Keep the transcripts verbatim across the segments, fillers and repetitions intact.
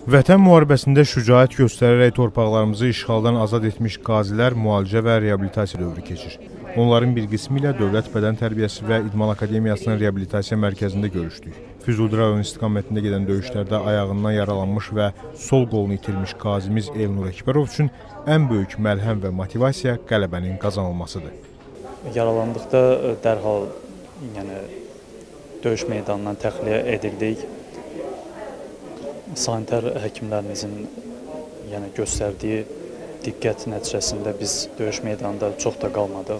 Vətən müharibəsində şücaət göstərərək torpaqlarımızı işğaldan azad etmiş qazilər müalicə və reabilitasiya dövrü keçir. Onların bir qismi ilə Dövlət Bədən Tərbiyəsi və İdman Akademiyasının reabilitasiya mərkəzində görüşdük. Füzuli rayon istiqamətində gedən döyüşlərdə ayağından yaralanmış və sol qolunu itirmiş qazimiz Elnur Əkbərov üçün ən böyük məlhəm və motivasiya qələbənin qazanılmasıdır. Yaralandıqda dərhal yəni, döyüş meydanından təxliyə edildik. Sanitar həkimlərimizin yəni, göstərdiyi diqqət nəticəsində biz döyüş meydanında çox da qalmadıq.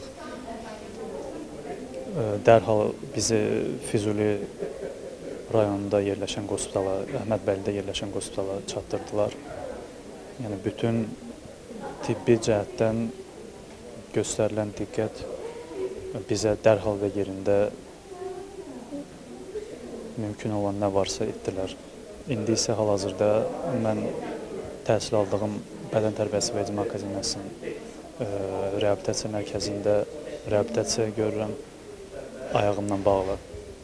Dərhal bizi Füzuli rayonunda yerləşən qospitala, Əhmədbəylidə yerləşən qospitala çatdırdılar. Yəni, bütün tibbi cəhətdən göstərilən diqqət bizə dərhal və yerində mümkün olan nə varsa etdilər. İndi isə hal-hazırda mən təhsil aldığım Bədən Tərbiyəsi və İdman Akademiyasının reabilitasiya mərkəzində reabilitasiya görürəm ayağımla bağlı.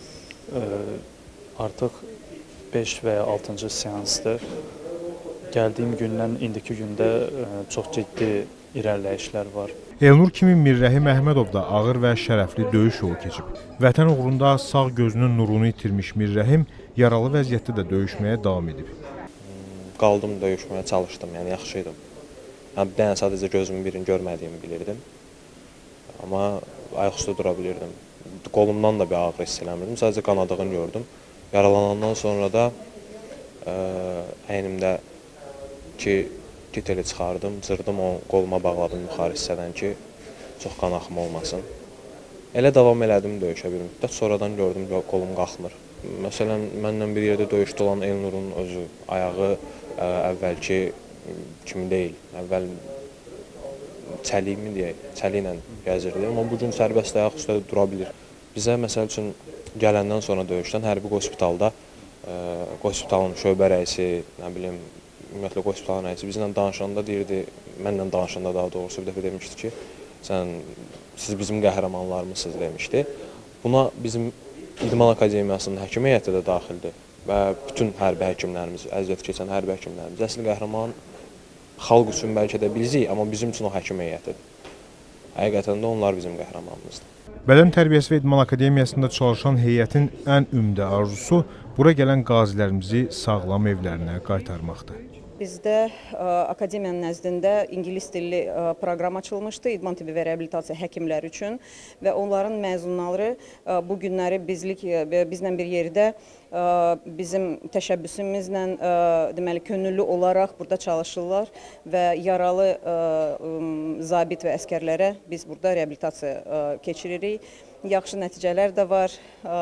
Artıq beş və ya altıncı seansdır. Gəldiyim gündən indiki gündə çox ciddi irəliləyişlər var. Elnur kimi Mirrəhim Əhmədov da ağır və şərəfli döyüş yolu keçib. Vətən uğrunda sağ gözünün nurunu itirmiş Mirrəhim yaralı vəziyyətdə də döyüşməyə davam edib. Qaldım, döyüşməyə çalışdım, yəni yaxşıydım. Yəni, bir dənə sadəcə gözümün birini görmədiyimi bilirdim. Amma ayaqüstə dura bilirdim. Qolumdan da bir ağrı hiss eləmirdim, sadəcə qanadığını gördüm. Yaralanandan sonra da ə, əynimdəki titeli çıxardım, cırdım, o qoluma bağladım yuxarı hissədən ki, çox qan axımı olmasın. Elə davam elədim döyüşə bir müddət, sonradan gördüm ki, qolum qalxmır. Məsələn, mənlə bir yerdə döyüşdə olan Elnurun özü, ayağı ə, əvvəlki kimi deyil, əvvəl çəlik mi deyək, çəli ilə gəzirdi, amma bugün sərbəst ayaq üstə dura bilir. Bizə, məsəl üçün, gələndən sonra döyüşdən hərbi qospitalda, ə, qospitalın şöbə rəisi, nə bilim, ümumiyyətlə qospitalın rəisi bizlə danışanda deyirdi, mənlə danışanda daha doğrusu bir dəfə demişdi ki, sən, siz bizim qəhrəmanlarımızsınız demişdi. Buna bizim İdman Akademiyasının həkim heyəti də daxildir və bütün hərbi həkimlərimiz, əziyyət keçən hərbi həkimlərimiz. Əsl qəhrəman xalq üçün bəlkə də bizik, amma bizim üçün o həkim heyətidir. Həqiqətən də onlar bizim qəhrəmanımızdır. Bədən Tərbiyəsi və İdman Akademiyasında çalışan heyətin ən ümdə arzusu bura gələn qazilərimizi sağlam evlərinə qaytarmaqdır. Bizdə akademiyanın nəzdində ingilis dilli proqram açılmışdı İdman tibbi və reabilitasiya həkimləri üçün və onların məzunları bu günləri bizlik, bizlə bir yerdə bizim təşəbbüsümüzlə deməli, könüllü olaraq burada çalışırlar və yaralı zabit və əskərlərə biz burada reabilitasiya keçiririk. Yaxşı nəticələr də var.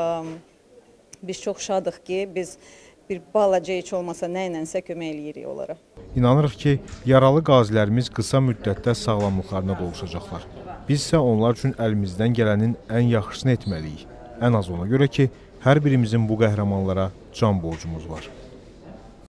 Biz çox şadıq ki, biz bir balaca heç olmasa nə ilənsə kömək eləyirik onlara. İnanırıq ki, yaralı qazilərimiz qısa müddətdə sağlamlıqlarına qovuşacaqlar. Biz isə onlar üçün əlimizdən gələnin ən yaxşısını etməliyik. Ən az ona görə ki, hər birimizin bu qəhrəmanlara can borcumuz var.